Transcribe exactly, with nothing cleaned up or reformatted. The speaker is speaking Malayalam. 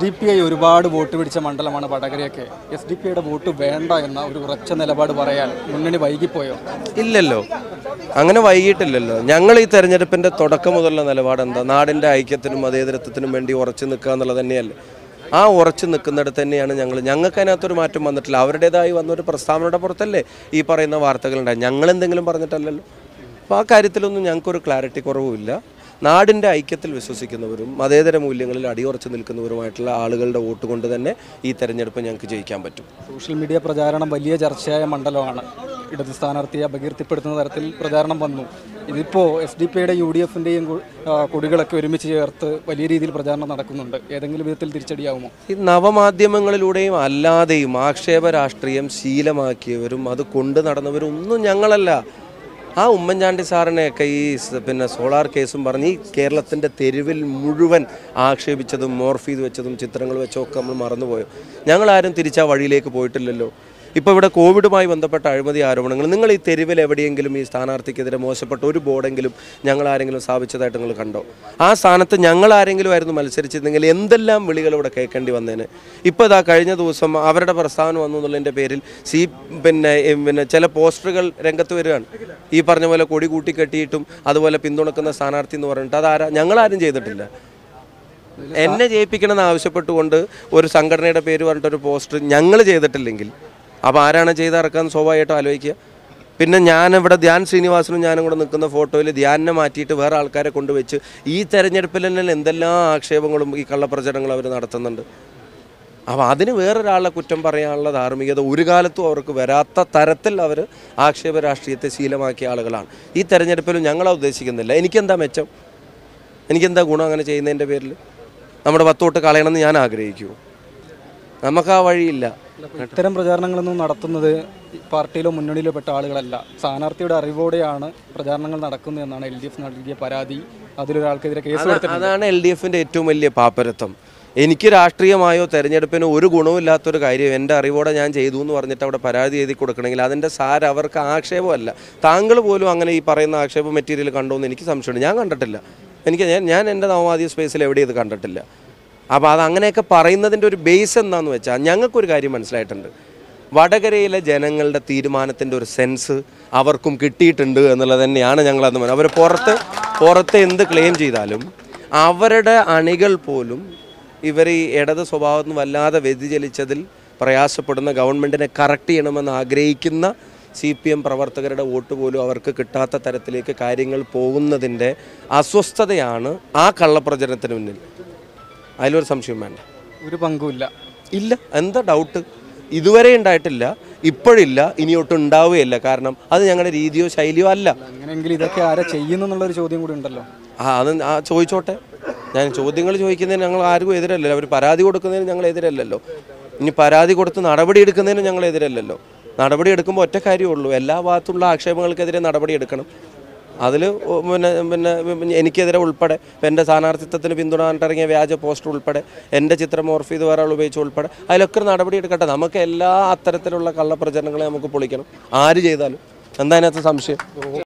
ഡി പി ഐ ഒരുപാട് വോട്ട് പിടിച്ച മണ്ഡലമാണ് വടകരയൊക്കെ. എസ് ഡി പി ഐയുടെ വോട്ട് വേണ്ട എന്ന ഒരു ഉറച്ച നിലപാട് പറയാൻ മുന്നണി വൈകിപ്പോയോ? ഇല്ലല്ലോ, അങ്ങനെ വൈകിട്ടില്ലല്ലോ. ഞങ്ങൾ ഈ തെരഞ്ഞെടുപ്പിൻ്റെ തുടക്കം മുതലുള്ള നിലപാട് എന്താ? നാടിൻ്റെ ഐക്യത്തിനും മതേതരത്വത്തിനും വേണ്ടി ഉറച്ചു നിൽക്കുക എന്നുള്ളത് തന്നെയല്ലേ. ആ ഉറച്ചു നിൽക്കുന്നിടത്ത് തന്നെയാണ് ഞങ്ങൾ. ഞങ്ങൾക്ക് അതിനകത്തൊരു മാറ്റം വന്നിട്ടില്ല. അവരുടേതായി വന്നൊരു പ്രസ്താവനയുടെ പുറത്തല്ലേ ഈ പറയുന്ന വാർത്തകളുണ്ടായി. ഞങ്ങളെന്തെങ്കിലും പറഞ്ഞിട്ടല്ലല്ലോ. അപ്പോൾ ആ കാര്യത്തിലൊന്നും ഞങ്ങൾക്കൊരു ക്ലാരിറ്റി കുറവുമില്ല. നാടിൻ്റെ ഐക്യത്തിൽ വിശ്വസിക്കുന്നവരും മതേതര മൂല്യങ്ങളിൽ അടിയുറച്ച് നിൽക്കുന്നവരുമായിട്ടുള്ള ആളുകളുടെ വോട്ട് കൊണ്ട് തന്നെ ഈ തെരഞ്ഞെടുപ്പ് ഞങ്ങൾക്ക് ജയിക്കാൻ പറ്റും. സോഷ്യൽ മീഡിയ പ്രചാരണം വലിയ ചർച്ചയായ മണ്ഡലമാണ്. ഇടത് സ്ഥാനാർത്ഥിയെ അപകീർത്തിപ്പെടുത്തുന്ന തരത്തിൽ പ്രചാരണം വന്നു. ഇതിപ്പോൾ എസ് ഡി പി ഐയുടെ യു ഡി എഫിൻ്റെയും കൊടികളൊക്കെ ഒരുമിച്ച് ചേർത്ത് വലിയ രീതിയിൽ പ്രചാരണം നടക്കുന്നുണ്ട്. ഏതെങ്കിലും വിധത്തിൽ തിരിച്ചടിയാവുമോ? ഈ നവമാധ്യമങ്ങളിലൂടെയും അല്ലാതെയും ആക്ഷേപ രാഷ്ട്രീയം ശീലമാക്കിയവരും അത് കൊണ്ടു നടന്നവരും ഒന്നും ഞങ്ങളല്ല. ആ ഉമ്മൻചാണ്ടി സാറിനെയൊക്കെ ഈ പിന്നെ സോളാർ കേസും പറഞ്ഞ് ഈ കേരളത്തിൻ്റെ തെരുവിൽ മുഴുവൻ ആക്ഷേപിച്ചതും മോർഫ് ചെയ്ത് വെച്ചതും ചിത്രങ്ങൾ വെച്ചൊക്കെ നമ്മൾ മറന്നുപോയോ? ഞങ്ങളാരും തിരിച്ചാ വഴിയിലേക്ക് പോയിട്ടില്ലല്ലോ. ഇപ്പോൾ ഇവിടെ കോവിഡുമായി ബന്ധപ്പെട്ട അഴിമതി ആരോപണങ്ങൾ നിങ്ങൾ ഈ തെരുവിൽ എവിടെയെങ്കിലും ഈ സ്ഥാനാർത്ഥിക്കെതിരെ മോശപ്പെട്ട ഒരു ബോർഡെങ്കിലും ഞങ്ങൾ ആരെങ്കിലും സ്ഥാപിച്ചതായിട്ട് നിങ്ങൾ കണ്ടോ? ആ സ്ഥാനത്ത് ഞങ്ങൾ ആരെങ്കിലും ആയിരുന്നു മത്സരിച്ചിരുന്നെങ്കിൽ എന്തെല്ലാം വിളികൾ ഇവിടെ കേൾക്കേണ്ടി വന്നേന്. ഇപ്പോൾ ഇതാ കഴിഞ്ഞ ദിവസം അവരുടെ പ്രസ്താവന വന്നു എന്നുള്ളതിൻ്റെ പേരിൽ സി പിന്നെ പിന്നെ ചില പോസ്റ്ററുകൾ രംഗത്ത് വരികയാണ്. ഈ പറഞ്ഞ പോലെ കൊടി കൂട്ടി കെട്ടിയിട്ടും അതുപോലെ പിന്തുണക്കുന്ന സ്ഥാനാർത്ഥി എന്ന് പറഞ്ഞിട്ട് അതാരാ? ഞങ്ങളാരും ചെയ്തിട്ടില്ല. എന്നെ ജയിപ്പിക്കണമെന്ന് ആവശ്യപ്പെട്ടുകൊണ്ട് ഒരു സംഘടനയുടെ പേര് പറഞ്ഞിട്ടൊരു പോസ്റ്റർ ഞങ്ങൾ ചെയ്തിട്ടില്ലെങ്കിൽ അപ്പോൾ ആരാണ് ചെയ്തിറക്കാൻ സ്വാഭാവികമായിട്ടും ആലോചിക്കുക. പിന്നെ ഞാനിവിടെ ധ്യാൻ ശ്രീനിവാസനും ഞാനും കൂടെ നിൽക്കുന്ന ഫോട്ടോയിൽ ധ്യാനിനെ മാറ്റിയിട്ട് വേറെ ആൾക്കാരെ കൊണ്ടുവച്ച് ഈ തെരഞ്ഞെടുപ്പിൽ തന്നെ എന്തെല്ലാം ആക്ഷേപങ്ങളും ഈ കള്ളപ്രചരണങ്ങളും അവർ നടത്തുന്നുണ്ട്. അപ്പോൾ അതിന് വേറൊരാളെ കുറ്റം പറയാനുള്ള ധാർമ്മികത ഒരു കാലത്തും അവർക്ക് വരാത്ത തരത്തിൽ അവർ ആക്ഷേപ രാഷ്ട്രീയത്തെ ശീലമാക്കിയ ആളുകളാണ്. ഈ തെരഞ്ഞെടുപ്പിലും ഞങ്ങളെ ഉദ്ദേശിക്കുന്നില്ല. എനിക്കെന്താ മെച്ചം? എനിക്കെന്താ ഗുണം അങ്ങനെ ചെയ്യുന്നതിൻ്റെ പേരിൽ? നമ്മുടെ പത്ത് തൊട്ട് കളയണമെന്ന് ഞാൻ ആഗ്രഹിക്കുമോ? നമുക്ക് ആ വഴിയില്ല. ഇത്തരം പ്രചാരണങ്ങളൊന്നും നടത്തുന്നത് പാർട്ടിയിലോ മുന്നണിയിലോ പെട്ട ആളുകളല്ല. സ്ഥാനാർത്ഥിയുടെ അറിവോടെയാണ് പ്രചാരണങ്ങൾ നടക്കുന്നതെന്നാണ് എൽ ഡി എഫ് നൽകിയ പരാതി. അതിലൊരാൾക്കെതിരെ കേസ് എടുത്തിട്ടുണ്ട്. അതാണ് എൽ ഡി എഫിൻ്റെ ഏറ്റവും വലിയ പാപ്പരത്വം. എനിക്ക് രാഷ്ട്രീയമായോ തെരഞ്ഞെടുപ്പിനോ ഒരു ഗുണമില്ലാത്തൊരു കാര്യം എൻ്റെ അറിവോടെ ഞാൻ ചെയ്തു എന്ന് പറഞ്ഞിട്ട് അവിടെ പരാതി എഴുതി കൊടുക്കണമെങ്കിൽ അതിൻ്റെ സാരം അവർക്ക് ആക്ഷേപമല്ല. താങ്കൾ പോലും അങ്ങനെ ഈ പറയുന്ന ആക്ഷേപ മെറ്റീരിയൽ കണ്ടോ എന്ന് എനിക്ക് സംശയമുണ്ട്. ഞാൻ കണ്ടിട്ടില്ല. എനിക്ക് ഞാൻ ഞാൻ എൻ്റെ നവമാധ്യമ സ്പേസിൽ എവിടെയും ഇത് കണ്ടിട്ടില്ല. അപ്പോൾ അത് അങ്ങനെയൊക്കെ പറയുന്നതിൻ്റെ ഒരു ബേസ് എന്താണെന്ന് വെച്ചാൽ ഞങ്ങൾക്കൊരു കാര്യം മനസ്സിലായിട്ടുണ്ട്. വടകരയിലെ ജനങ്ങളുടെ തീരുമാനത്തിൻ്റെ ഒരു സെൻസ് അവർക്കും കിട്ടിയിട്ടുണ്ട് എന്നുള്ളത് തന്നെയാണ് ഞങ്ങളന്ന് പറയുന്നത്. അവർ പുറത്ത് പുറത്ത് എന്ത് ക്ലെയിം ചെയ്താലും അവരുടെ അണികൾ പോലും ഇവർ ഈ ഇടത് സ്വഭാവത്തിൽ നിന്ന് വല്ലാതെ വ്യതിചലിച്ചതിൽ പ്രയാസപ്പെടുന്ന ഗവൺമെൻറ്റിനെ കറക്റ്റ് ചെയ്യണമെന്ന് ആഗ്രഹിക്കുന്ന സി പി എം പ്രവർത്തകരുടെ വോട്ട് പോലും അവർക്ക് കിട്ടാത്ത തരത്തിലേക്ക് കാര്യങ്ങൾ പോകുന്നതിൻ്റെ അസ്വസ്ഥതയാണ് ആ കള്ളപ്രചരണത്തിന് മുന്നിൽ. അതിലൊരു സംശയം വേണ്ട. ഒരു പങ്കുമില്ല. ഇല്ല. എന്താ ഡൗട്ട്? ഇതുവരെ ഉണ്ടായിട്ടില്ല, ഇപ്പോഴില്ല, ഇനിയൊട്ടും ഉണ്ടാവുകയില്ല. കാരണം അത് ഞങ്ങളുടെ രീതിയോ ശൈലിയോ അല്ല. അങ്ങനെയെങ്കിൽ ഇതൊക്കെ ആരാ ചെയ്യുന്നു എന്നുള്ളൊരു ചോദ്യം കൂടി ഉണ്ടല്ലോ. ആ അത് ആ ചോദിച്ചോട്ടെ. ഞാൻ ചോദ്യങ്ങൾ ചോദിക്കുന്നതിന് ഞങ്ങൾ ആർക്കും എതിരല്ലല്ലോ. അവർ പരാതി കൊടുക്കുന്നതിന് ഞങ്ങൾ എതിരല്ലല്ലോ. ഇനി പരാതി കൊടുത്ത് നടപടി എടുക്കുന്നതിന് ഞങ്ങൾ എതിരല്ലല്ലോ. നടപടി എടുക്കുമ്പോൾ ഒറ്റ കാര്യമുള്ളൂ, എല്ലാ ഭാഗത്തുള്ള ആക്ഷേപങ്ങൾക്കെതിരെ നടപടി എടുക്കണം. അതിൽ പിന്നെ പിന്നെ എനിക്കെതിരെ ഉൾപ്പെടെ എൻ്റെ സ്ഥാനാർത്ഥിത്വത്തിന് പിന്തുണാനിട്ടിറങ്ങിയ വ്യാജ പോസ്റ്റർ ഉൾപ്പെടെ എൻ്റെ ചിത്രം മോർഫ് ചെയ്ത് വേറെ ആൾ ഉപയോഗിച്ച് ഉൾപ്പെടെ അതിലൊക്കെ നടപടി എടുക്കട്ടെ. നമുക്ക് എല്ലാ അത്തരത്തിലുള്ള കള്ളപ്രചരണങ്ങളെ നമുക്ക് പൊളിക്കണം, ആര് ചെയ്താലും. എന്താ അതിനകത്ത് സംശയം?